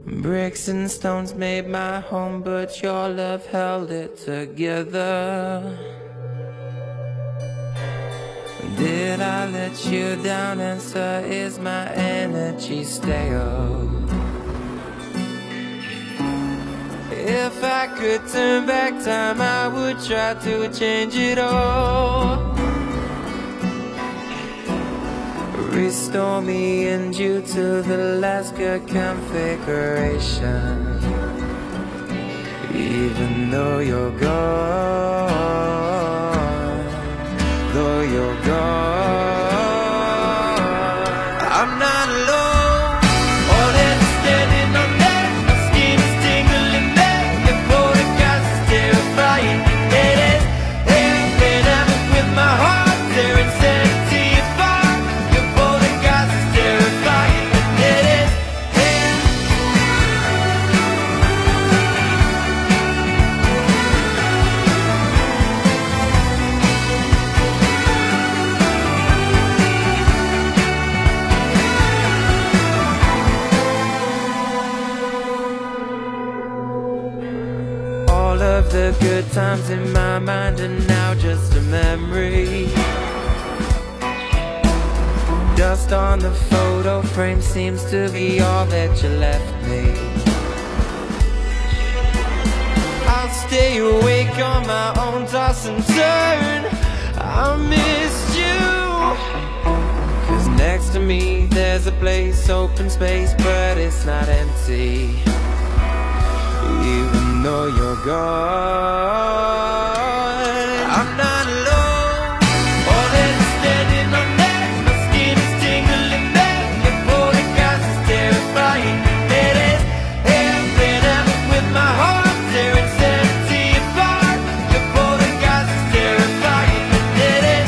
Bricks and stones made my home, but your love held it together. Did I let you down? Answer, is my energy stale? If I could turn back time, I would try to change it all. Restore me and you to the last good configuration. Even though you're gone, though you're gone, I'm not alone. All that is standing on there, my skin is tingling there. Your photographs is terrifying. It is heaven, I'm with my heart there instead. All of the good times in my mind are now just a memory. Dust on the photo frame seems to be all that you left me. I'll stay awake on my own, toss and turn. I missed you. 'Cause next to me there's a place, open space, but it's not empty. Even though you're gone, I'm not alone. All that is standing on there, my skin is tingling there. Your photographs is terrifying. It is heaven, I'm with my heart there instead of tear apart. Your photographs is terrifying. It is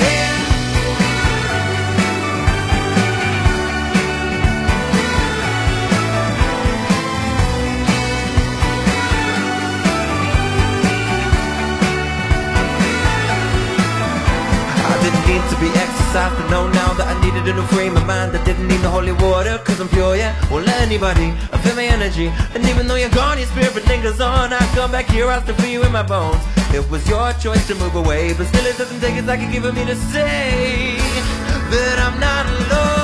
to be exercised, but know now that I needed a new frame of mind. I didn't need the holy water, 'cause I'm pure, yeah. Won't let anybody feel my energy. And even though you're gone, your spirit lingers on. I come back here, I still feel you in my bones. It was your choice to move away, but still it doesn't take a second giving me to say that I'm not alone.